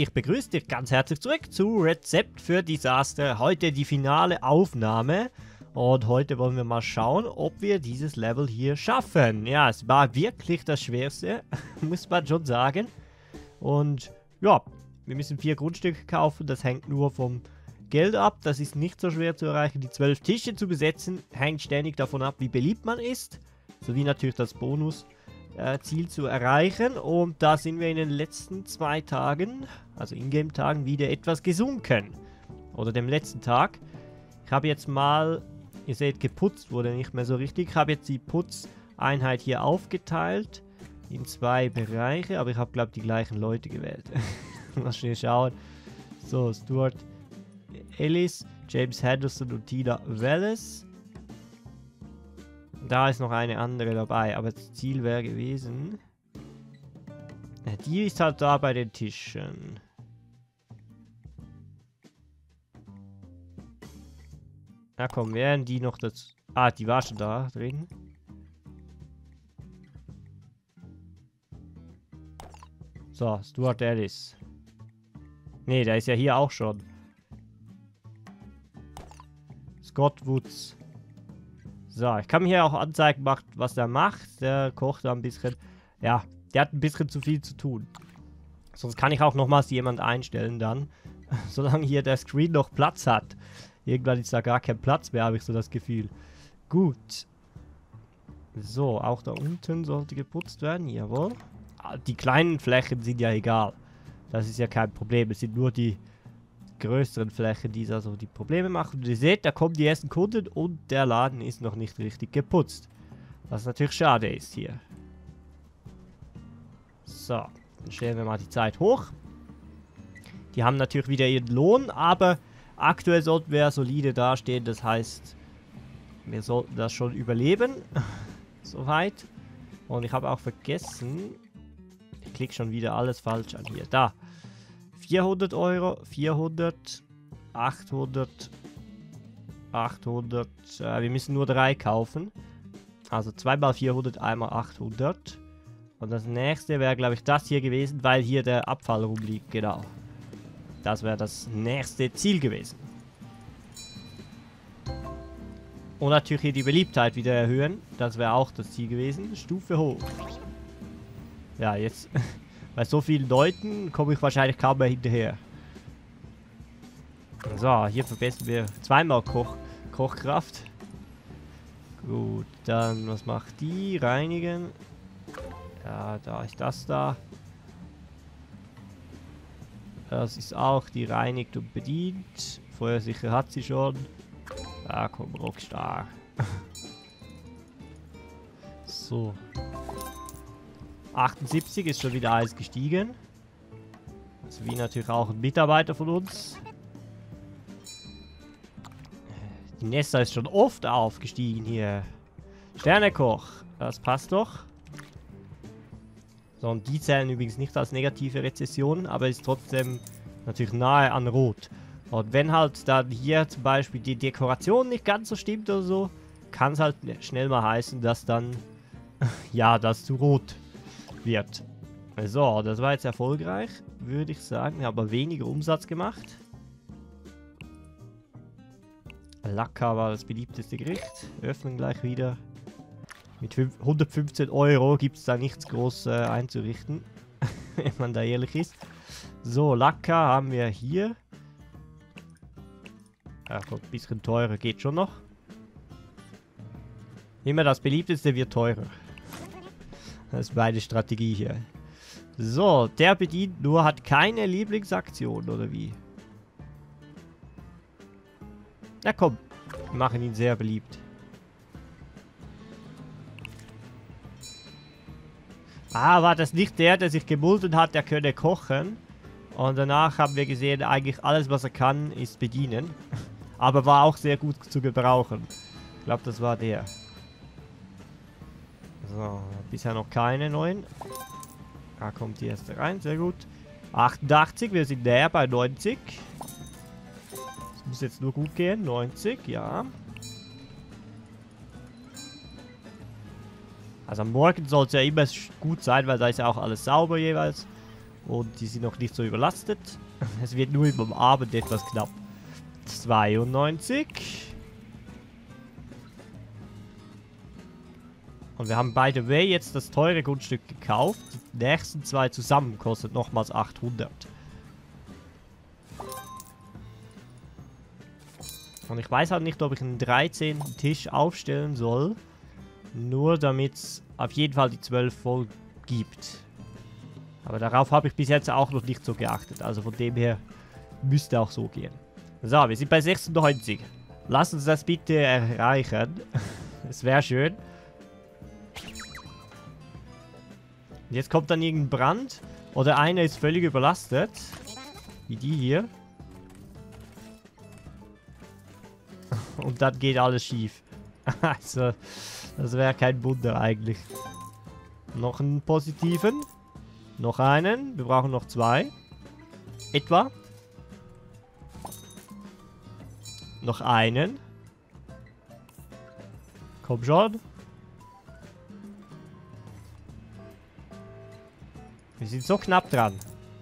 ich begrüße dich ganz herzlich zurück zu Rezept für Disaster. Heute die finale Aufnahme und heute wollen wir mal schauen, ob wir dieses Level hier schaffen. Ja, es war wirklich das Schwerste, muss man schon sagen. Und ja, wir müssen 4 Grundstücke kaufen, das hängt nur vom Geld ab. Das ist nicht so schwer zu erreichen. Die 12 Tische zu besetzen, hängt ständig davon ab, wie beliebt man ist. Sowie natürlich das Bonus-Ziel zu erreichen. Und da sind wir in den letzten 2 Tagen, also Ingame-Tagen, wieder etwas gesunken. Oder dem letzten Tag. Ich habe jetzt mal, ihr seht, geputzt wurde nicht mehr so richtig. Ich habe jetzt die Putzeinheit hier aufgeteilt in 2 Bereiche. Aber ich habe, glaube ich, die gleichen Leute gewählt. Mal schnell schauen. So, Stuart Ellis, James Henderson und Tina Wallace. Da ist noch eine andere dabei, aber das Ziel wäre gewesen... Die ist halt da bei den Tischen. Na komm, wären die noch dazu... Ah, die war schon da drin. So, Stuart Ellis. Ne, der ist ja hier auch schon. Scott Woods. So, ich kann mir hier auch anzeigen, was der macht. Der kocht da ein bisschen. Ja, der hat ein bisschen zu viel zu tun. Sonst kann ich auch nochmals jemand einstellen dann. Solange hier der Screen noch Platz hat. Irgendwann ist da gar kein Platz mehr, habe ich so das Gefühl. Gut. So, auch da unten sollte geputzt werden. Jawohl. Die kleinen Flächen sind ja egal. Das ist ja kein Problem. Es sind nur die größeren Flächen, die da so die Probleme machen. Und ihr seht, da kommen die ersten Kunden und der Laden ist noch nicht richtig geputzt. Was natürlich schade ist hier. So, dann stellen wir mal die Zeit hoch. Die haben natürlich wieder ihren Lohn, aber aktuell sollten wir solide dastehen. Das heißt, wir sollten das schon überleben. Soweit. Und ich habe auch vergessen, ich klicke schon wieder alles falsch an hier. Da. 400 Euro, 400, 800, 800. Wir müssen nur 3 kaufen. Also 2 mal 400, einmal 800. Und das nächste wäre, glaube ich, das hier gewesen, weil hier der Abfall rumliegt. Genau. Das wäre das nächste Ziel gewesen. Und natürlich hier die Beliebtheit wieder erhöhen. Das wäre auch das Ziel gewesen. Stufe hoch. Ja, jetzt... Bei so vielen Leuten komme ich wahrscheinlich kaum mehr hinterher. So, hier verbessern wir 2-mal Kochkraft. Gut, dann was macht die? Reinigen. Ja, da ist das da. Das ist auch, die reinigt und bedient. Feuersicher hat sie schon. Da komm, Rockstar. So. 78 ist schon wieder alles gestiegen. Also wie natürlich auch ein Mitarbeiter von uns. Die Nessa ist schon oft aufgestiegen hier. Sternekoch, das passt doch. So, und die zählen übrigens nicht als negative Rezession, aber ist trotzdem natürlich nahe an Rot. Und wenn halt dann hier zum Beispiel die Dekoration nicht ganz so stimmt oder so, kann es halt schnell mal heißen, dass dann, ja, das zu rot wird. So, das war jetzt erfolgreich, würde ich sagen. Wir haben aber weniger Umsatz gemacht. Lacka war das beliebteste Gericht. Öffnen gleich wieder. Mit 115 Euro gibt es da nichts groß einzurichten. Wenn man da ehrlich ist. So, Lacka haben wir hier. Ja, kommt ein bisschen teurer, geht schon noch. Immer das beliebteste wird teurer. Das ist meine Strategie hier. So, der bedient nur, hat keine Lieblingsaktion, oder wie? Na komm, wir machen ihn sehr beliebt. Ah, war das nicht der sich gemulden hat, der könne kochen? Und danach haben wir gesehen, eigentlich alles, was er kann, ist bedienen. Aber war auch sehr gut zu gebrauchen. Ich glaube, das war der. So, bisher noch keine neuen. Da kommt die erste rein, sehr gut. 88, wir sind näher bei 90. Das muss jetzt nur gut gehen, 90, ja. Also am Morgen soll es ja immer gut sein, weil da ist ja auch alles sauber jeweils. Und die sind noch nicht so überlastet. Es wird nur über den Abend etwas knapp. 92. Und wir haben by the way jetzt das teure Grundstück gekauft. Die nächsten zwei zusammen kostet nochmals 800. Und ich weiß halt nicht, ob ich einen 13. Tisch aufstellen soll. Nur damit es auf jeden Fall die 12 voll gibt. Aber darauf habe ich bis jetzt auch noch nicht so geachtet. Also von dem her müsste auch so gehen. So, wir sind bei 96. Lass uns das bitte erreichen. Es wäre schön. Und jetzt kommt dann irgendein Brand. Oder einer ist völlig überlastet. Wie die hier. Und dann geht alles schief. Also, das wäre kein Wunder eigentlich. Noch einen positiven. Noch einen. Wir brauchen noch zwei. Etwa. Noch einen. Komm schon. Wir sind so knapp dran.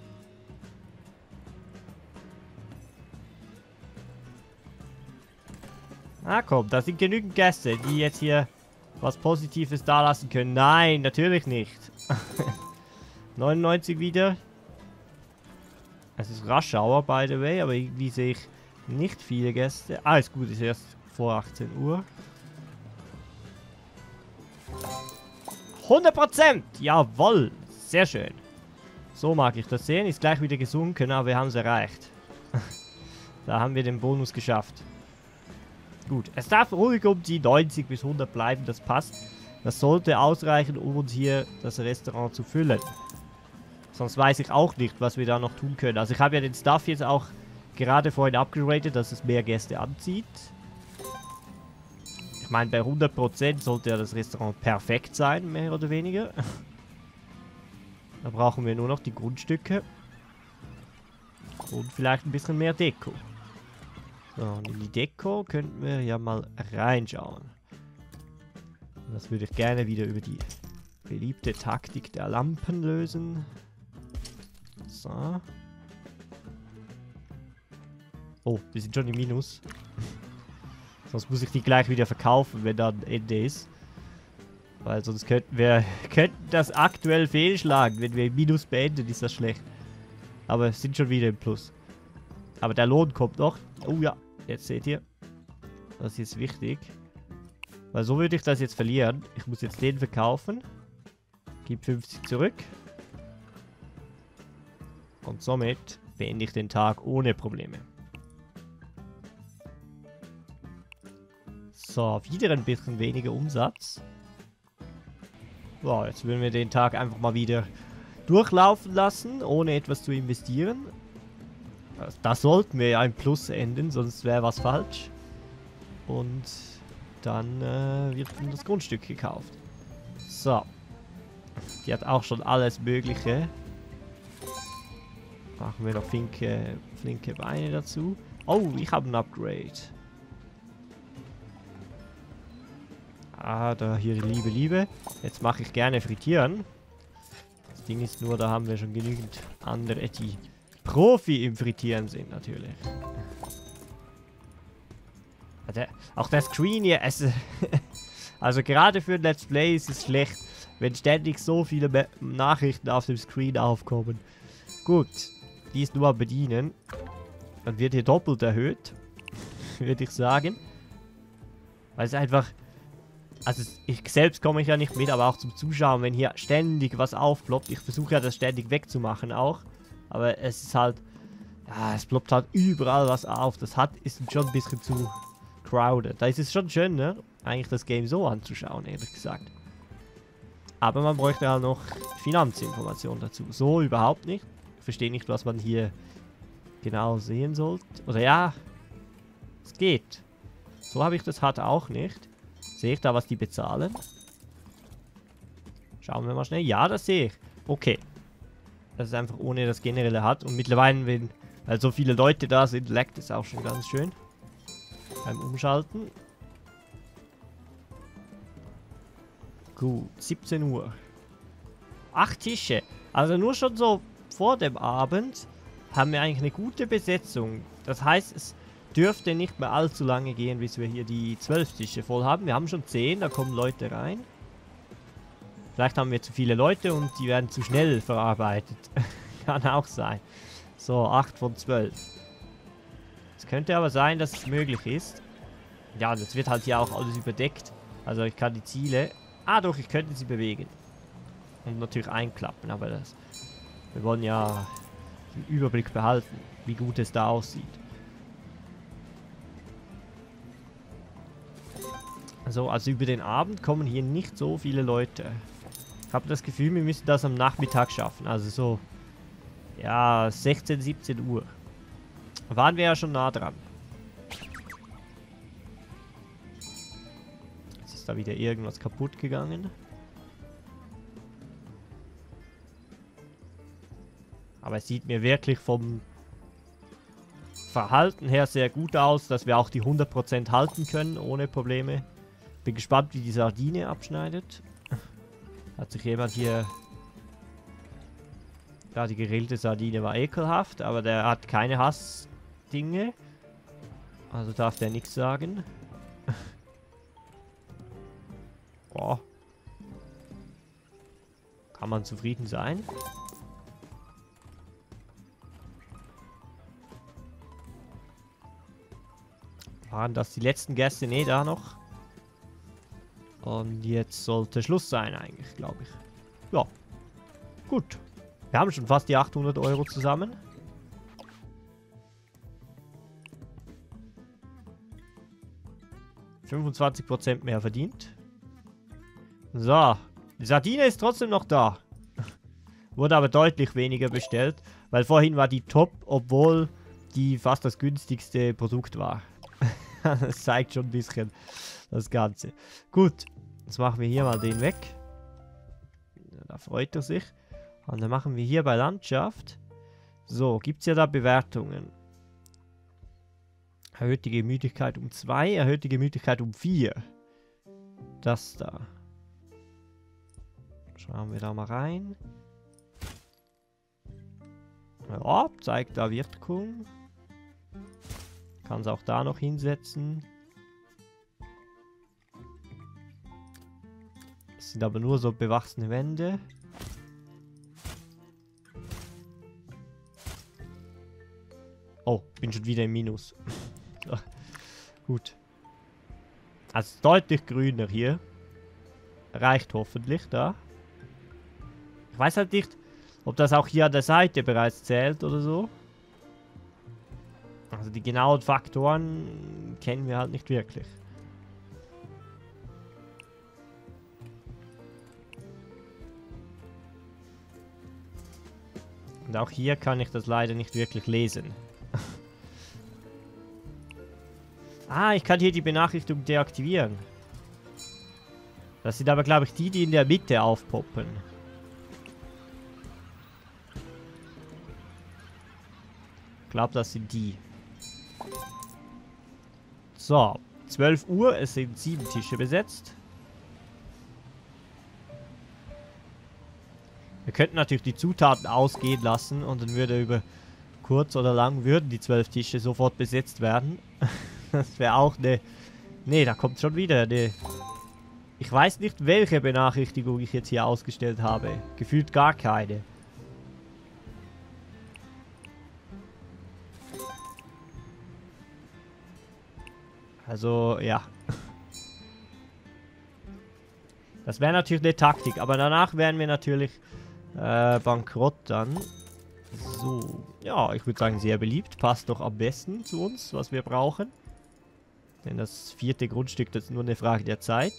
Ah komm, da sind genügend Gäste, die jetzt hier was Positives dalassen können. Nein, natürlich nicht. 99 wieder. Es ist Rush Hour, by the way, aber irgendwie sehe ich nicht viele Gäste. Ah, ist gut, ist erst vor 18 Uhr. 100%! Jawohl! Sehr schön. So mag ich das sehen. Ist gleich wieder gesunken, aber wir haben es erreicht. Da haben wir den Bonus geschafft. Gut, es darf ruhig um die 90 bis 100 bleiben, das passt. Das sollte ausreichen, um uns hier das Restaurant zu füllen. Sonst weiß ich auch nicht, was wir da noch tun können. Also ich habe ja den Stuff jetzt auch gerade vorhin upgraded, dass es mehr Gäste anzieht. Ich meine, bei 100% sollte ja das Restaurant perfekt sein, mehr oder weniger. Da brauchen wir nur noch die Grundstücke. Und vielleicht ein bisschen mehr Deko. So, und in die Deko könnten wir ja mal reinschauen. Und das würde ich gerne wieder über die beliebte Taktik der Lampen lösen. So. Oh, wir sind schon im Minus. Sonst muss ich die gleich wieder verkaufen, wenn dann Ende ist. Weil sonst könnten wir das aktuell fehlschlagen. Wenn wir im Minus beenden, ist das schlecht. Aber wir sind schon wieder im Plus. Aber der Lohn kommt noch. Oh ja, jetzt seht ihr. Das ist jetzt wichtig. Weil so würde ich das jetzt verlieren. Ich muss jetzt den verkaufen. Gib 50 zurück. Und somit beende ich den Tag ohne Probleme. So, wieder ein bisschen weniger Umsatz. So, jetzt würden wir den Tag einfach mal wieder durchlaufen lassen, ohne etwas zu investieren. Da sollten wir ja im Plus enden, sonst wäre was falsch. Und dann wird das Grundstück gekauft. So. Die hat auch schon alles Mögliche. Machen wir noch flinke Beine dazu. Oh, ich habe ein Upgrade. Ah, da hier Liebe. Jetzt mache ich gerne Frittieren. Das Ding ist nur, da haben wir schon genügend andere, die Profi im Frittieren sind, natürlich. Auch der Screen hier, also gerade für ein Let's Play ist es schlecht, wenn ständig so viele Nachrichten auf dem Screen aufkommen. Gut, die ist nur am Bedienen. Dann wird hier doppelt erhöht, würde ich sagen. Weil es einfach... Also ich selbst komme ich ja nicht mit, aber auch zum Zuschauen, wenn hier ständig was aufploppt. Ich versuche ja das ständig wegzumachen auch. Aber es ist halt... Ja, es ploppt halt überall was auf. Das ist schon ein bisschen zu crowded. Da ist es schon schön, ne? Eigentlich das Game so anzuschauen, ehrlich gesagt. Aber man bräuchte halt noch Finanzinformationen dazu. So überhaupt nicht. Ich verstehe nicht, was man hier genau sehen sollte. Oder ja, es geht. So habe ich das halt auch nicht. Sehe ich da, was die bezahlen? Schauen wir mal schnell. Ja, das sehe ich. Okay. Das ist einfach ohne das Generelle hat. Und mittlerweile, weil so viele Leute da sind, leckt es auch schon ganz schön. Beim Umschalten. Gut, 17 Uhr. 8 Tische. Also nur schon so vor dem Abend haben wir eigentlich eine gute Besetzung. Das heißt, es dürfte nicht mehr allzu lange gehen, bis wir hier die 12 Tische voll haben. Wir haben schon 10, da kommen Leute rein. Vielleicht haben wir zu viele Leute und die werden zu schnell verarbeitet. Kann auch sein. So, 8 von 12. Es könnte aber sein, dass es möglich ist. Ja, das wird halt hier auch alles überdeckt. Also ich kann die Ziele... Ah doch, ich könnte sie bewegen. Und natürlich einklappen, aber das... Wir wollen ja den Überblick behalten, wie gut es da aussieht. So, also über den Abend kommen hier nicht so viele Leute. Ich habe das Gefühl, wir müssen das am Nachmittag schaffen. Also so, ja, 16, 17 Uhr. Waren wir ja schon nah dran. Jetzt ist da wieder irgendwas kaputt gegangen. Aber es sieht mir wirklich vom Verhalten her sehr gut aus, dass wir auch die 100% halten können, ohne Probleme. Bin gespannt, wie die Sardine abschneidet. Hat sich jemand hier... Ja, die gegrillte Sardine war ekelhaft, aber der hat keine Hassdinge. Also darf der nichts sagen. Boah. Kann man zufrieden sein? Waren das die letzten Gäste? Ne, da noch. Und jetzt sollte Schluss sein eigentlich, glaube ich. Ja. Gut. Wir haben schon fast die 800 Euro zusammen. %25 mehr verdient. So. Die Sardine ist trotzdem noch da. Wurde aber deutlich weniger bestellt. Weil vorhin war die top, obwohl die fast das günstigste Produkt war. Das zeigt schon ein bisschen das Ganze. Gut, jetzt machen wir hier mal den weg. Da freut er sich. Und dann machen wir hier bei Landschaft. So, gibt es ja da Bewertungen. Erhöht die Gemütlichkeit um 2, erhöht die Gemütlichkeit um 4. Das da. Schauen wir da mal rein. Ja, zeigt da Wirkung. Kann es auch da noch hinsetzen. Es sind aber nur so bewachsene Wände. Oh, bin schon wieder im Minus. So, gut. Also deutlich grüner hier. Reicht hoffentlich da. Ich weiß halt nicht, ob das auch hier an der Seite bereits zählt oder so. Also die genauen Faktoren kennen wir halt nicht wirklich. Und auch hier kann ich das leider nicht wirklich lesen. Ah, ich kann hier die Benachrichtigung deaktivieren. Das sind aber, glaube ich, die in der Mitte aufpoppen. Ich glaube, das sind die. So, 12 Uhr, es sind 7 Tische besetzt. Wir könnten natürlich die Zutaten ausgehen lassen und dann würde über kurz oder lang würden die 12 Tische sofort besetzt werden. Das wäre auch eine... Ne, da kommt schon wieder eine... Ich weiß nicht, welche Benachrichtigung ich jetzt hier ausgestellt habe. Gefühlt gar keine. Also, ja. Das wäre natürlich eine Taktik, aber danach wären wir natürlich bankrott dann. So, ja, ich würde sagen, sehr beliebt. Passt doch am besten zu uns, was wir brauchen. Denn das 4. Grundstück, das ist nur eine Frage der Zeit.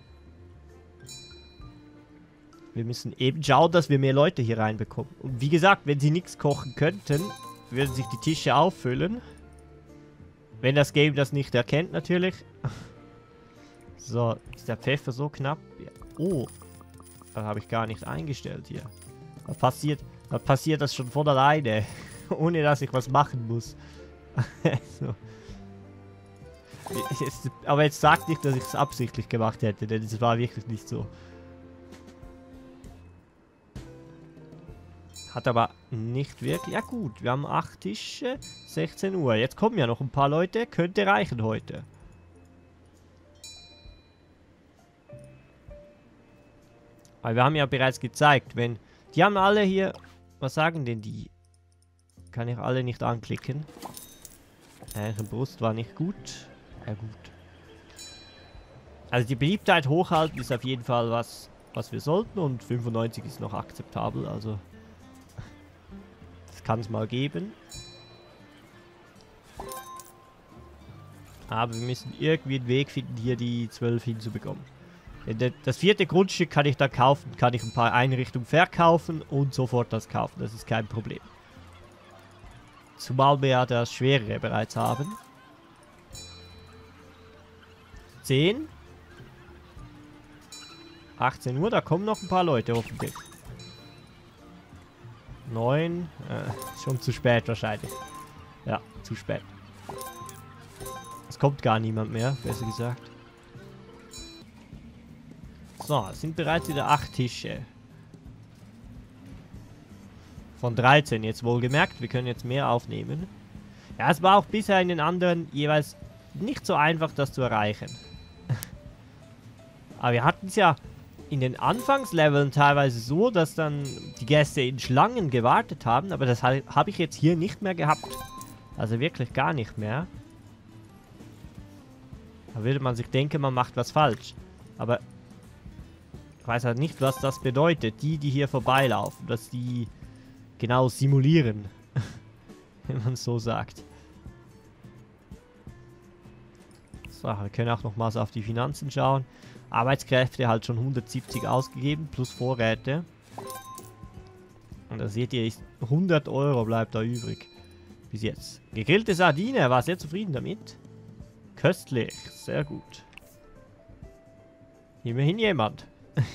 Wir müssen eben schauen, dass wir mehr Leute hier reinbekommen. Und wie gesagt, wenn sie nichts kochen könnten, würden sich die Tische auffüllen. Wenn das Game das nicht erkennt, natürlich. So, ist der Pfeffer so knapp? Ja. Oh, das habe ich gar nicht eingestellt hier. Da passiert das schon von alleine. Ohne dass ich was machen muss. So. Aber jetzt sagt nicht, dass ich es absichtlich gemacht hätte, denn es war wirklich nicht so. Hat aber nicht wirklich... Ja gut, wir haben 8 Tische, 16 Uhr. Jetzt kommen ja noch ein paar Leute. Könnte reichen heute. Weil wir haben ja bereits gezeigt, wenn... Die haben alle hier... Was sagen denn die? Kann ich alle nicht anklicken. Ihre Brust war nicht gut. Ja gut. Also die Beliebtheit hochhalten ist auf jeden Fall was wir sollten. Und 95 ist noch akzeptabel. Also... Das kann es mal geben. Aber wir müssen irgendwie einen Weg finden, hier die 12 hinzubekommen. Das 4. Grundstück kann ich da kaufen, kann ich ein paar Einrichtungen verkaufen und sofort das kaufen. Das ist kein Problem. Zumal wir ja das Schwerere bereits haben. 10. 18 Uhr, da kommen noch ein paar Leute hoffentlich. 9. Schon zu spät wahrscheinlich. Ja, zu spät. Es kommt gar niemand mehr, besser gesagt. So, es sind bereits wieder 8 Tische. Von 13 jetzt wohlgemerkt. Wir können jetzt mehr aufnehmen. Ja, es war auch bisher in den anderen jeweils nicht so einfach, das zu erreichen. Aber wir hatten es ja in den Anfangsleveln teilweise so, dass dann die Gäste in Schlangen gewartet haben. Aber das habe ich jetzt hier nicht mehr gehabt. Also wirklich gar nicht mehr. Da würde man sich denken, man macht was falsch. Aber ich weiß halt nicht, was das bedeutet. Die hier vorbeilaufen, dass die genau simulieren. Wenn man es so sagt. So, wir können auch nochmals auf die Finanzen schauen. Arbeitskräfte halt schon 170 ausgegeben, plus Vorräte. Und da seht ihr, 100 Euro bleibt da übrig. Bis jetzt. Gegrillte Sardine, er war sehr zufrieden damit. Köstlich, sehr gut. Immerhin jemand.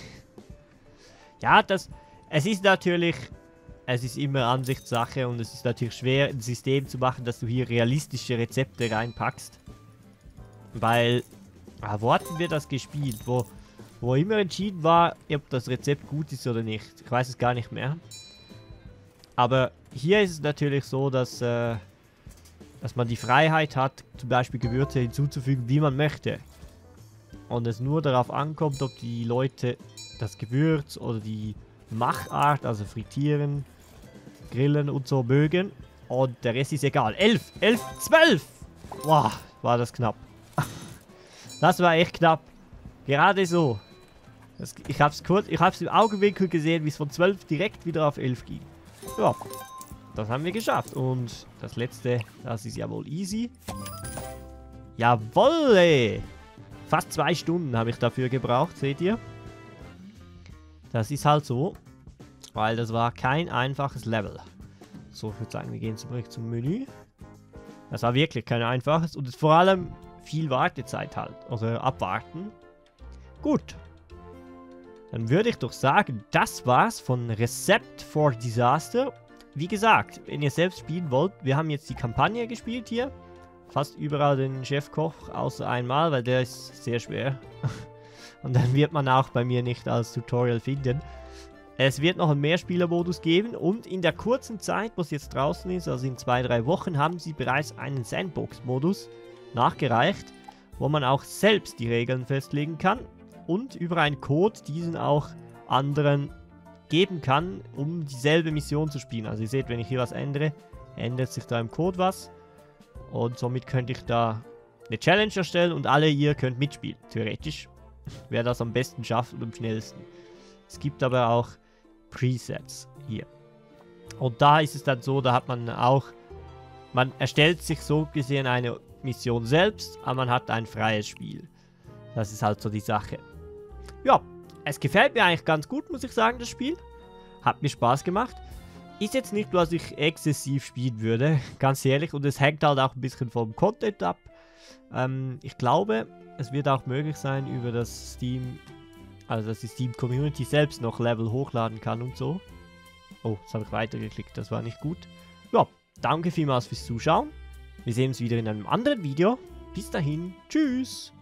Ja, es ist natürlich, es ist immer Ansichtssache und es ist natürlich schwer, ein System zu machen, dass du hier realistische Rezepte reinpackst. Weil, wo hatten wir das gespielt? Wo immer entschieden war, ob das Rezept gut ist oder nicht. Ich weiß es gar nicht mehr. Aber hier ist es natürlich so, dass man die Freiheit hat, zum Beispiel Gewürze hinzuzufügen, wie man möchte. Und es nur darauf ankommt, ob die Leute das Gewürz oder die Machart, also frittieren, grillen und so mögen. Und der Rest ist egal. 11, 12! Boah, war das knapp. Das war echt knapp. Gerade so. Ich hab's im Augenwinkel gesehen, wie es von 12 direkt wieder auf 11 ging. Ja, das haben wir geschafft. Und das letzte, das ist ja wohl easy. Jawolle! Fast 2 Stunden habe ich dafür gebraucht, seht ihr? Das ist halt so, weil das war kein einfaches Level. So, ich würde sagen, wir gehen zurück zum Menü. Das war wirklich kein einfaches und vor allem viel Wartezeit halt, also abwarten. Gut. Dann würde ich doch sagen, das war's von Recept for Disaster. Wie gesagt, wenn ihr selbst spielen wollt, wir haben jetzt die Kampagne gespielt hier. Fast überall den Chefkoch, außer einmal, weil der ist sehr schwer. Und dann wird man auch bei mir nicht als Tutorial finden. Es wird noch einen Mehrspielermodus geben und in der kurzen Zeit, wo es jetzt draußen ist, also in 2-3 Wochen, haben sie bereits einen Sandbox-Modus nachgereicht, wo man auch selbst die Regeln festlegen kann und über einen Code diesen auch anderen geben kann, um dieselbe Mission zu spielen. Also ihr seht, wenn ich hier was ändere, ändert sich da im Code was. Und somit könnte ich da eine Challenge erstellen und alle ihr könnt mitspielen, theoretisch. Wer das am besten schafft und am schnellsten. Es gibt aber auch Presets hier. Und da ist es dann so, da hat man auch, man erstellt sich so gesehen eine Mission selbst, aber man hat ein freies Spiel. Das ist halt so die Sache. Ja, es gefällt mir eigentlich ganz gut, muss ich sagen, das Spiel. Hat mir Spaß gemacht. Ist jetzt nicht, was ich exzessiv spielen würde, ganz ehrlich. Und es hängt halt auch ein bisschen vom Content ab. Ich glaube, es wird auch möglich sein, über das Steam, also dass die Steam Community selbst noch Level hochladen kann und so. Oh, jetzt habe ich weitergeklickt, das war nicht gut. Ja, danke vielmals fürs Zuschauen. Wir sehen uns wieder in einem anderen Video. Bis dahin, tschüss!